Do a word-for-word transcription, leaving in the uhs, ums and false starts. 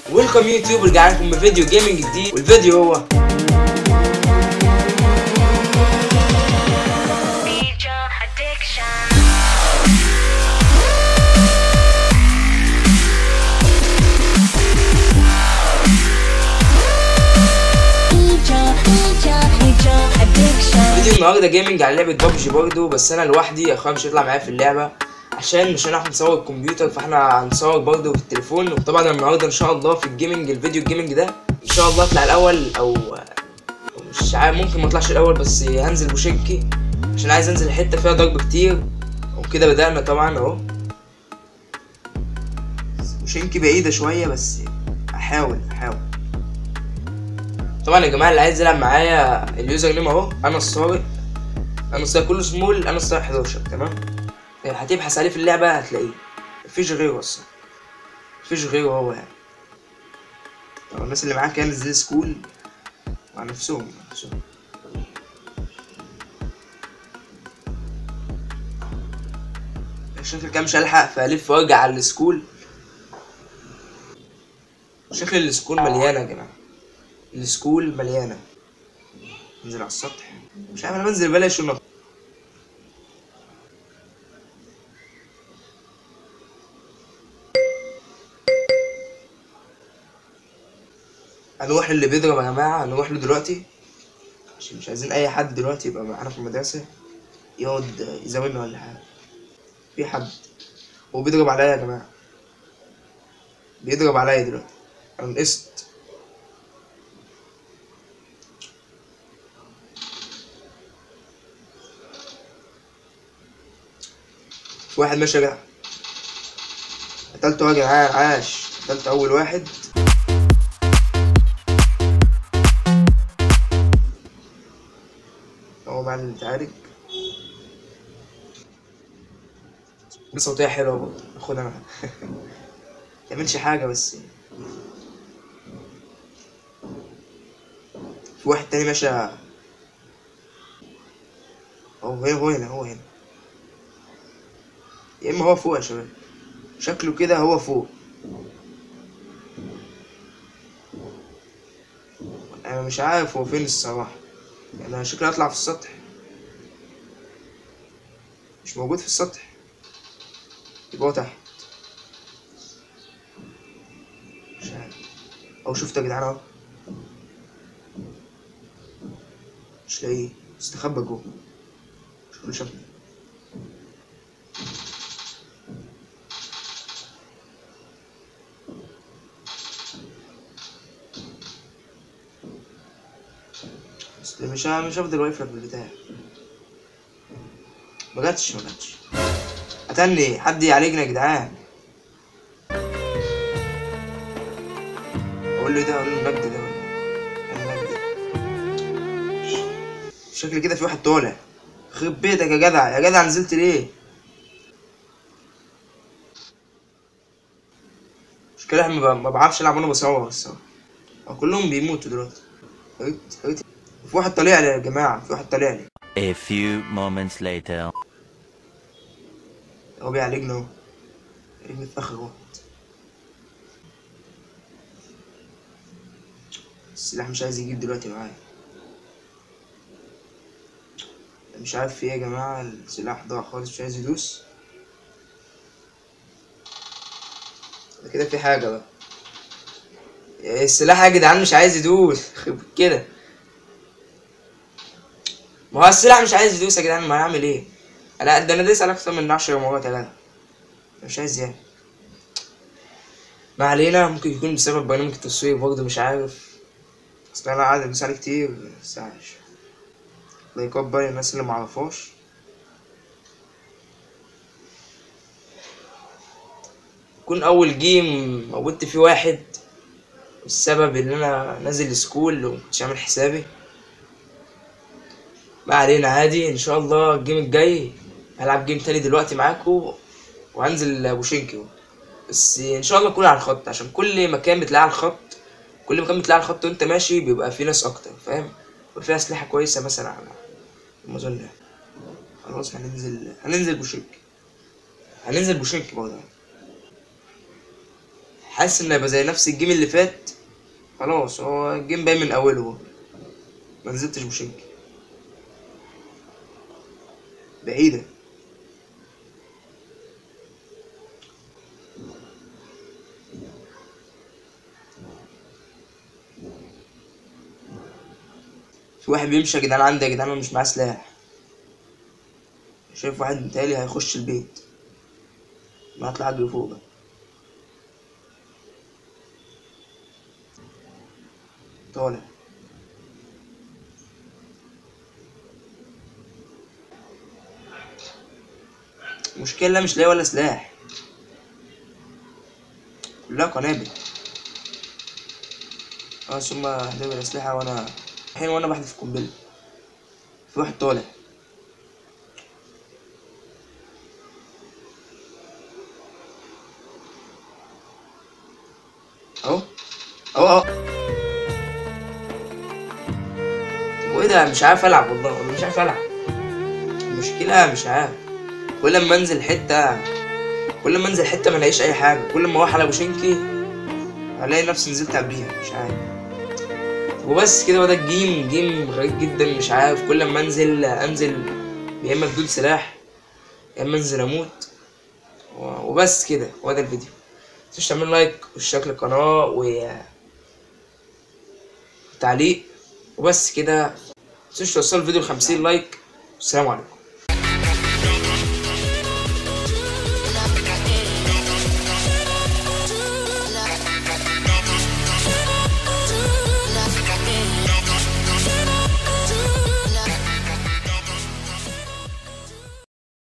ويلكم يوتيوب، رجع لكم بفيديو جيمنج جديد، والفيديو هو فيديو النهارده جيمنج على لعبه بابجي برضه، بس انا لوحدي، اخويا مش هيطلع معايا في اللعبه عشان مش هنعرف نصور الكمبيوتر، فاحنا هنصور برضه في التليفون. وطبعا النهارده ان شاء الله في الجيمنج الفيديو الجيمنج ده ان شاء الله اطلع الاول، او مش عارف، ممكن ما اطلعش الاول، بس هنزل بوشنكي عشان عايز انزل حته فيها ضرب كتير. وكده بدأنا طبعا اهو. بوشنكي بعيده شويه بس احاول احاول طبعا يا جماعه اللي عايز يلعب معايا اليوزر نيم اهو، انا الصارق، انا الصارق كله سمول، انا الصارق حداشر. تمام، هتبحث عليه في اللعبه هتلاقيه، مفيش غيره اصلا، مفيش غيره هو يعني. طبعا الناس اللي معاك يعني زي سكول مع نفسهم مع نفسهم شكل كده مش هلحق، فالف وارجع على السكول. شكل السكول مليانه يا جماعه، السكول مليانه. انزل على السطح، مش عارف انا بنزل بلاش ونط. هنروح للي بيضرب يا جماعه، هنروح له دلوقتي عشان مش عايزين اي حد دلوقتي يبقى معانا في المدرسه يقعد يزاولنا ولا حاجه. في حد هو بيضرب عليا يا جماعه، بيضرب عليا دلوقتي، انا نقصت. في واحد ماشي يا جدع، قتلته يا جدعان، عاش، قتلت اول واحد. هو مع اللي اتعارك دي صوتية حلوة برضه، اخدها انا متعملش حاجة بس. في واحد تاني ماشي اهو، هنا هو هنا هو هنا، يا اما هو فوق يا شباب، شكله كده هو فوق. انا مش عارف هو فين الصراحة، يعني انا شكلي هطلع في السطح، مش موجود في السطح، يبقى هو تحت، مش عارف. او شفته يا جدعان اهو، مش لاقيه، استخبى جوه، شكله شافني. بس مش مش هفضل واقف لك بالبتاع. ما جاتش ما جاتش قتلني، حد يعالجنا يا جدعان. اقول له ايه ده، اقول له المجد ده ولا المجد. شكل كده في واحد طالع، خرب بيتك يا جدع، يا جدع نزلت ليه؟ مش كده، ما بعرفش العب وانا بصور الصراحه، كلهم بيموتوا دلوقتي. قريت قريت في واحد طالع لي يا جماعه، في واحد طالع لي. A few moments later. هو بيعالجنا اهو، بيعالجني في اخر وقت. السلاح مش عايز يجيب دلوقتي معايا، مش عارف في ايه يا جماعه، السلاح ضاع خالص، مش عايز يدوس. ده كده في حاجه بقى، السلاح يا جدعان مش عايز يدوس كده. ما هو السلاح مش عايز يدوس يا جدعان، ما هعمل ايه؟ انا ده انا دايس على اكتر من عشر مرات يا جدع، مش عايز يعني. ما علينا، ممكن يكون بسبب برنامج التصوير برضه، مش عارف، اصل انا قاعد ادوس عليه كتير مساعدش. الله يكبر الناس اللي معرفهاش. يكون اول جيم موتت فيه واحد، السبب ان انا نازل سكول ومكنتش عامل حسابي. ما علينا، عادي، ان شاء الله الجيم الجاي هلعب جيم تاني دلوقتي معاكم، وهنزل بوشينكي، بس ان شاء الله اكون على الخط، عشان كل مكان بتلاقي على الخط، كل مكان بتلاقي على الخط وانت ماشي بيبقى فيه ناس اكتر، فاهم، وفيها اسلحه كويسه مثلا على ما اظن. خلاص هننزل هننزل بوشينكي، هننزل بوشينكي برضه. حاسس انه هيبقى زي نفس الجيم اللي فات. خلاص هو الجيم باين من اوله، ما نزلتش بوشنكي بعيدة. في واحد بيمشي يا جدعان عندي يا جدعان، انا مش معاه سلاح. شايف واحد متهيألي هيخش البيت. ما هطلع اجري فوق بقى. طالع. المشكلة مش لاقي ولا سلاح، كلها قنابل. اه ثم هجيب الأسلحة وانا الحين وانا بحذف قنبلة. في واحد طالع. اهو اهو اهو. وايه ده؟ مش عارف العب والله، انا مش عارف العب. المشكلة مش عارف، كل ما انزل حتة كل ما انزل حتة ملاقيش اي حاجة، كل ما اروح على بوشنكي الاقي نفسي نزلت قبليها، مش عارف. وبس كده، وده الجيم جيم غريب جدا، مش عارف. كل ما انزل انزل يا اما بدون سلاح يا اما انزل اموت. وبس كده، هو ده الفيديو. متنسوش تعملوا لايك واشتراك للقناة وتعليق، وبس كده. متنسوش توصلوا الفيديو لخمسين لايك. والسلام عليكم.